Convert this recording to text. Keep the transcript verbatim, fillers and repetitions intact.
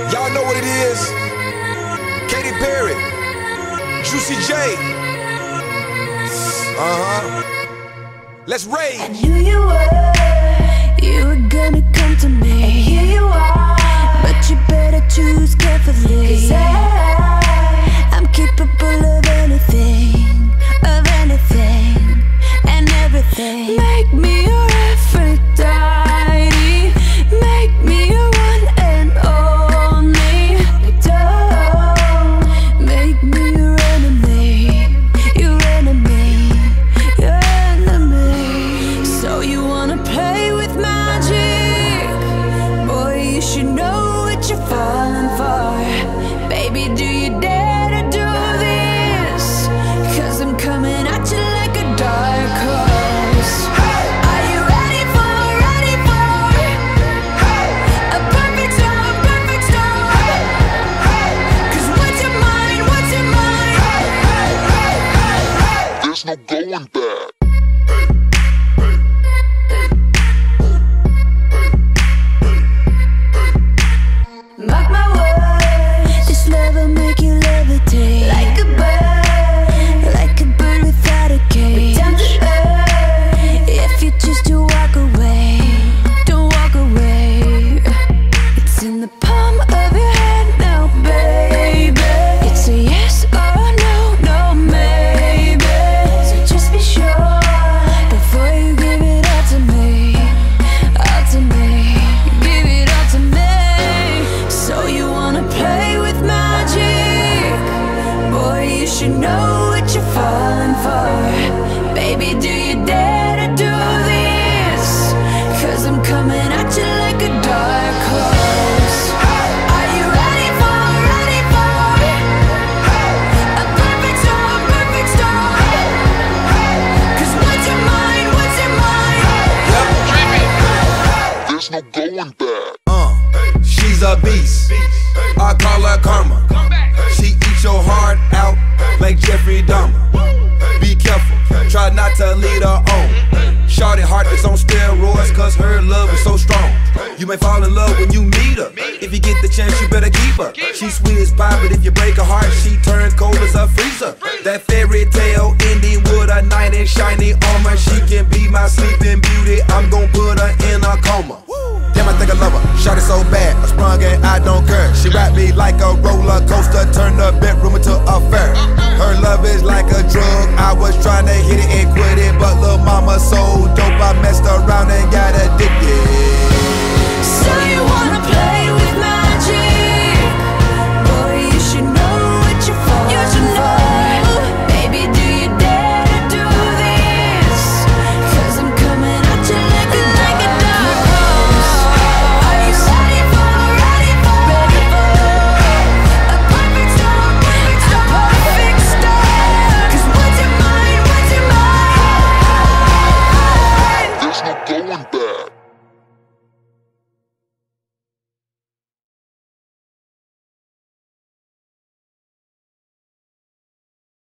Y'all know what it is. Katy Perry, Juicy J. Uh-huh. Let's rage. I knew you were, you were gonna come to me. And here you are, but you better choose carefully. 'Cause I, I'm capable of anything, of anything, and everything. Make me your Aphrodite, make me your one and only. Don't make me your enemy, your enemy, your enemy. So you wanna play with magic? Boy, you should know what you're falling for. Baby, do you dare to do this? 'Cause I'm coming at you like a dark horse. Are you ready for, ready for a perfect storm, perfect storm? 'Cause what's your mind, what's your mind? There's no going back. Mark my words, this love will make you levitate like a bird, like a bird without a cage. Down to earth, if you choose to walk away, don't walk away. It's in the palm of your hand now, baby. It's a yes or a no, no maybe. So just be sure before you give it all to me, all to me. Give it all to me. So you wanna play with magic? Boy, you should know what you're falling for. Baby, do you dare to do this? 'Cause I'm coming at you like a dark horse. Are you ready for, ready for a perfect storm, perfect storm? 'Cause what's your mind, what's your mind? There's no going back. Uh, she's a beast. I call her karma. She eats your heart out like Jeffrey Dahmer. Be careful, try not to lead her on. Shorty heart is on steroids, 'cause her love is so strong. You may fall in love when you meet her. If you get the chance, you better keep her. She's sweet as pie, but if you break her heart, she turns cold as a freezer. That fairy tale ending with a knight in shiny armor. She can be my sleeping beauty. I'm gon' put her in a coma. Damn, I think I love her. Shorty so bad, I sprung and I don't care. She ride me like a roller coaster, turn the bedroom into a fair. Her love is like a drug. I was trying to hit it and quit it, but lil' mama so